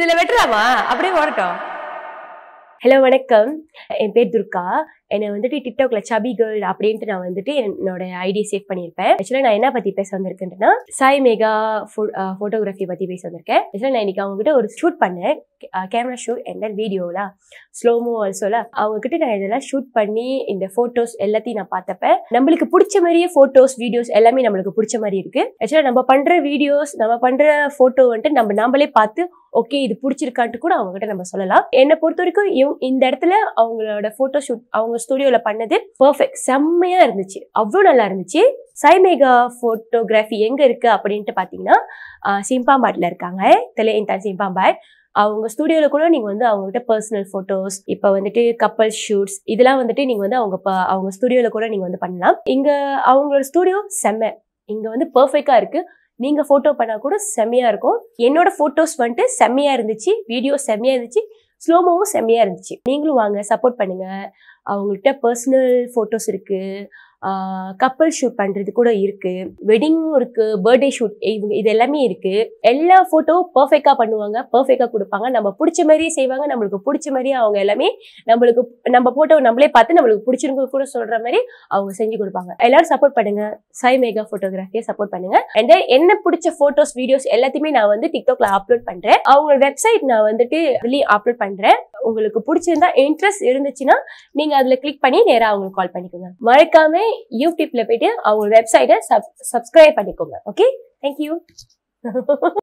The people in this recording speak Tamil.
இதுல வெட்டலாமா? அப்படியே ஓடட்டும். ஹலோ வணக்கம், என் பேர் துர்கா. என்னை வந்துட்டு டிக்டாக்ல சபி கேர்ள் அப்படின்ட்டு நான் வந்துட்டு என்னோட ஐடி சேவ் பண்ணியிருப்பேன். ஆக்சுவலாக நான் என்ன பற்றி பேச வந்திருக்கேன்னா சாய் மேகா ஃபோட்டோகிராஃபி பற்றி பேச வந்திருக்கேன். ஆக்சுவலாக நான் இன்னைக்கு அவங்ககிட்ட ஒரு ஷூட் பண்ணேன், கேமரா ஷூட் அண்ட் தென் வீடியோவில் ஸ்லோமோ ஆல்சோல அவங்ககிட்ட நான் இதெல்லாம் ஷூட் பண்ணி இந்த ஃபோட்டோஸ் எல்லாத்தையும் நான் பார்த்தப்ப நம்மளுக்கு பிடிச்ச மாதிரியே ஃபோட்டோஸ் வீடியோஸ் எல்லாமே நம்மளுக்கு பிடிச்ச மாதிரி இருக்கு. ஆக்சுவலாக நம்ம பண்ணுற வீடியோஸ் நம்ம பண்ணுற ஃபோட்டோ வந்துட்டு நம்மளே பார்த்து ஓகே இது பிடிச்சிருக்கான்ட்டு கூட அவங்ககிட்ட நம்ம சொல்லலாம். என்னை பொறுத்த வரைக்கும் இந்த இடத்துல அவங்களோட ஃபோட்டோ ஷூட் அவங்க ஸ்டுடியோல பண்ணது பெர்ஃபெக்ட், செம்மையா இருந்துச்சு, அவ்வளோ நல்லா இருந்துச்சு. சாய் மேகா ஃபோட்டோகிராஃபி எங்க இருக்கு அப்படின்ட்டு பாத்தீங்கன்னா சிம்பாம்பாட்ல இருக்காங்க, தெலையன்தான் சிம்பாம்பாட். அவங்க ஸ்டுடியோல கூட நீங்க வந்து அவங்ககிட்ட பர்சனல் போட்டோஸ், இப்ப வந்துட்டு கப்பல் ஷூட்ஸ் இதெல்லாம் வந்துட்டு நீங்க வந்து அவங்க ஸ்டுடியோல கூட நீங்க வந்து பண்ணலாம். இங்க அவங்களோட ஸ்டுடியோ செம்ம, இங்க வந்து பெர்ஃபெக்டா இருக்கு. நீங்க போட்டோ பண்ணா கூட செம்மையா இருக்கும். என்னோட போட்டோஸ் வந்துட்டு செம்மையா இருந்துச்சு, வீடியோ செம்மையா இருந்துச்சு, ஸ்லோமோவும் செம்மையா இருந்துச்சு. நீங்களும் வாங்க, சப்போர்ட் பண்ணுங்க. அவங்கள்ட்ட பர்சனல் போட்டோஸ் இருக்கு, கப்பல் ஷூட் பண்றது கூட இருக்கு, வெட்டிங்கும் இருக்கு, பர்த்டே ஷூட் இது எல்லாமே இருக்கு. எல்லா போட்டோவும் பெர்ஃபெக்டா பண்ணுவாங்க, பெர்ஃபெக்டா கொடுப்பாங்க, நம்ம பிடிச்ச மாதிரியே செய்வாங்க. நம்மளுக்கு பிடிச்ச மாதிரியே அவங்க எல்லாமே நம்மளுக்கு நம்ம போட்டோ நம்மளே பார்த்து நம்மளுக்கு பிடிச்சிருக்க கூட சொல்ற மாதிரி அவங்க செஞ்சு கொடுப்பாங்க. எல்லாரும் சப்போர்ட் பண்ணுங்க, சாய் மேகா போட்டோகிராஃபியை சப்போர்ட் பண்ணுங்க. அண்ட் என்ன பிடிச்ச போட்டோஸ் வீடியோஸ் எல்லாத்தையுமே நான் வந்து டிக்டாக்ல அப்லோட் பண்றேன். அவங்க வெப்சைட் நான் வந்துட்டு அதுலயும் அப்லோட் பண்றேன். உங்களுக்கு பிடிச்சிருந்தா இன்ட்ரெஸ்ட் இருந்துச்சுன்னா நீங்க அதுல கிளிக் பண்ணி நேரா அவங்களுக்கு கால் பண்ணிக்கோங்க. மறக்காம யூடியூப்ல போயிட்டு அவங்க வெப்சைட்டை சப்ஸ்கிரைப் பண்ணிக்கோங்க. Okay, thank you.